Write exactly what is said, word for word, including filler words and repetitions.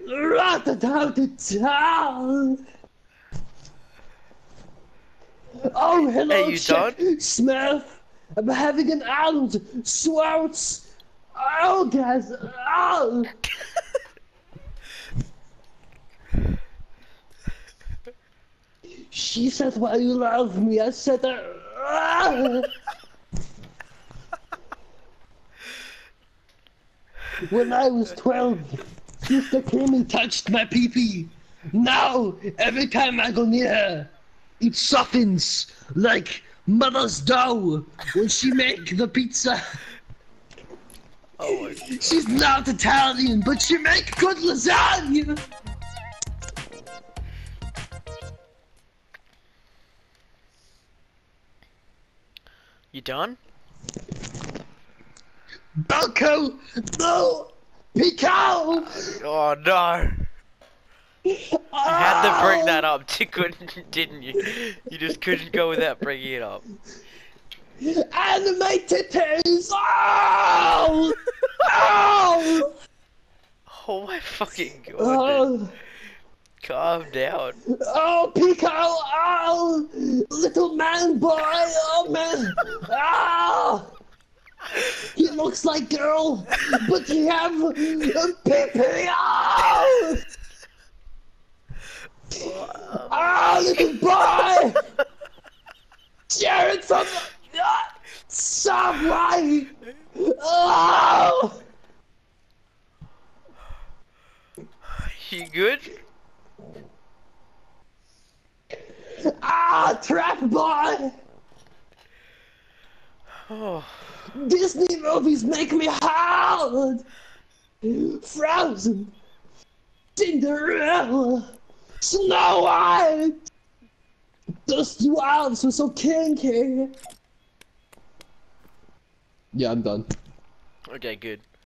Ra-da-da-da-da. Oh, hello, Are you Chick done? Smith. I'm having an Arnold Schwartz. Oh, guys. Oh. She said, "Why you love me?" I said, ah. When I was twelve, Sister came and touched my pee-pee. Now, every time I go near her, it softens like mother's dough when she make the pizza. Oh my God. She's not Italian, but she make good lasagna. You done? Balco, no, Pico. Oh no! You had to bring that up, you couldn't, didn't you? You just couldn't go without bringing it up. Animated titties. Oh, oh, Oh my fucking god! oh. Calm down. Oh, Pico! Oh, little man boy! Oh man! Oh, he looks like girl, but he have a pee-pee! Oh, oh, little boy! Jared from the uh, subway! Oh! You good? Ah, trap boy! Oh. Disney movies make me hard! Frozen, Cinderella, Snow White! Those dwarves were so kinky! Yeah, I'm done. Okay, good.